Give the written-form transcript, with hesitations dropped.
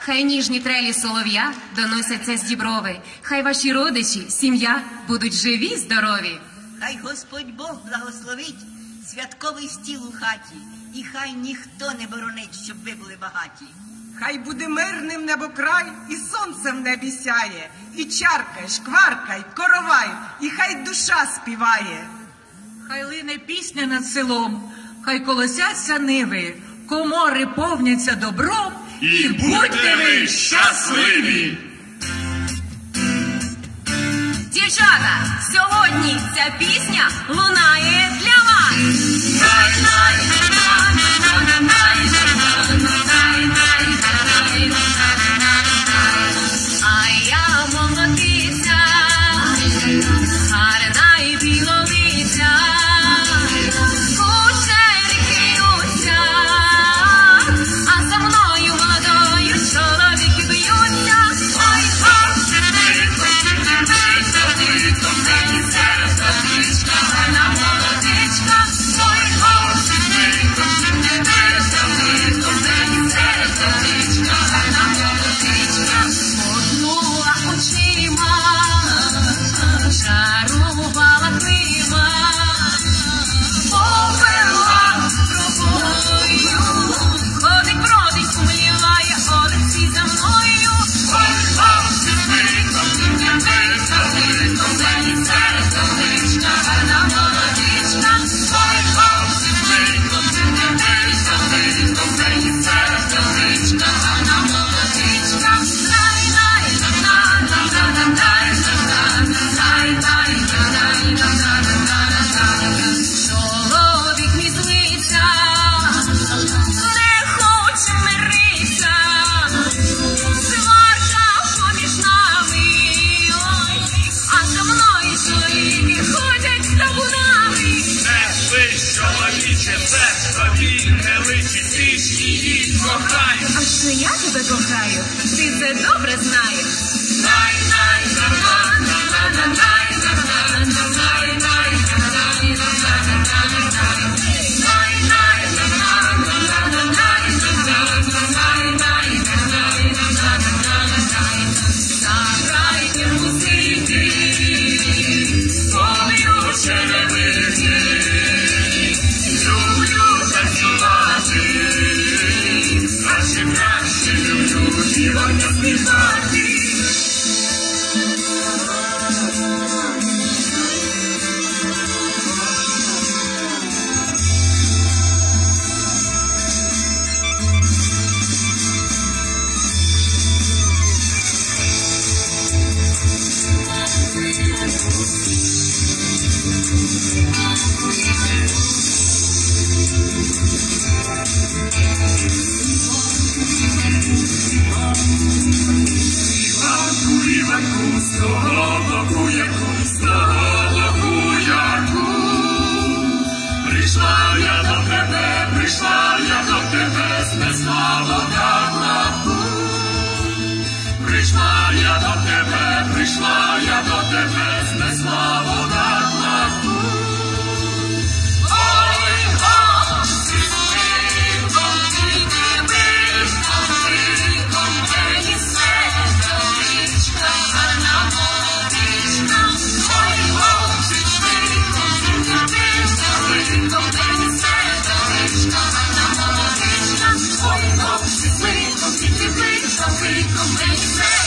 Хай ніжні трелі солов'я доносяться з діброви. Хай ваші родичі, сім'я будуть живі, здорові. Хай Господь Бог благословить святковий стіл у хаті. І хай ніхто не боронить, щоб ви були багаті. Хай буде мирним небокрай, і сонце в небі сяє, і чаркай, шкваркай, коровай, і хай душа співає. Хай лине пісня над селом, хай колосяться ниви, комори повняться добром, і будьте ви щасливі! Дівчата, сьогодні ця пісня лунає для вас! А я молодиця, гарна і біловиця, кучері киються, а за мною молодою чоловіки б'ються. Ой, мені сердечко, гарна молодичка, ой, мені сердечко, гарна молодичка. Моргнула очима, шарувала крила, повела рукою, ходить, бродить, умліває, ходить всі за мною. Ой, мені сердечко, гарна молодичка, ой, мені сердечко, гарна молодичка. Чоловік мій злиться, не хоче миритися, сварка поміж нами, ой, а за мною чоловіки ходять табунами. Не лиш, чоловіче, це тобі не личить, ти ж її кохаєш. А що я тебе кохаю, ти це добре знаєш. Заграйте музики, полю черевики, Люблю танцювати, а чим краще люблю дівонька співати. Іванку, з того боку яку, з того боку яку. Прийшла я до тебе, прийшла я до тебе, знесла вода лапу. Прийшла я до тебе, прийшла я до тебе, знесла вода лапу. Ой, гості, світом, тільки вишком, криком, мені сердечко, гарна молодичка. Ой, гості, світом, тільки вишком, мені сердечко, гарна молодичка. Ой, гості, світом, тільки вишком, криком, мені сердечко.